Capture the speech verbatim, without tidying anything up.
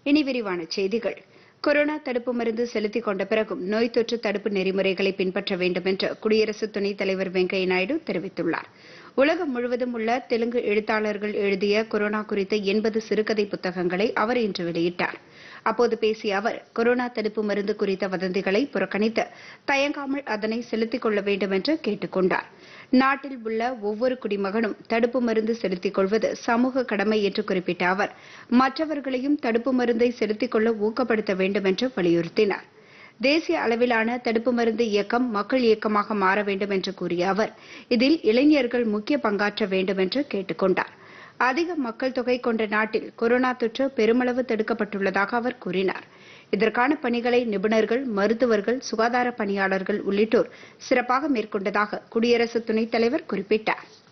இனி விரிவான செய்திகள். கொரோனா தடுப்பு மருந்து செலுத்திக் கொண்ட பிறகும் நோய் தொற்று தடுப்பு நெறிமுறைகளை பின்பற்ற வேண்டும் என்று குடியரசு துணைத் தலைவர் வெங்கையா நாயுடு தெரிவித்துள்ளார். உலகம் முழுவதும் உள்ள தெலுங்கு எழுத்தாளர்கள் எழுதிய கொரோனா குறித்த எண்பது சிறுகதை புத்தகங்களை அவர் இன்று வெளியிட்டார். அப்போது பேசிய அவர், கொரோனா தடுப்பு மருந்து குறித்த வதந்திகளை புறக்கணித்து தயங்காமல் அதனை செலுத்திக் கொள்ள வேண்டும் என்று கேட்டுக் கொண்டார். நாட்டில் உள்ள ஒவ்வொரு குடிமகனும் தடுப்பு மருந்து செலுத்திக் கொள்வது சமூக கடமை என்று குறிப்பிட்ட அவர், மற்றவர்களையும் தடுப்பு மருந்தை செலுத்திக் கொள்ள ஊக்கப்படுத்த வேண்டும் என்று வலியுறுத்தினார். தேசிய அளவிலான தடுப்பு மருந்து இயக்கம் மக்கள் இயக்கமாக மாற வேண்டும் என்று கூறிய அவர், இதில் இளைஞர்கள் முக்கிய பங்காற்ற வேண்டும் என்று கேட்டுக் கொண்டார். அதிக மக்கள் தொகை கொண்ட நாட்டில் கொரோனா தொற்று பெருமளவு தடுக்கப்பட்டுள்ளதாக அவர் கூறினார். இதற்கான பணிகளை நிபுணர்கள், மருத்துவர்கள், சுகாதார பணியாளர்கள் உள்ளிட்டோர் சிறப்பாக மேற்கொண்டதாக குடியரசு துணைத் தலைவர் குறிப்பிட்டார்.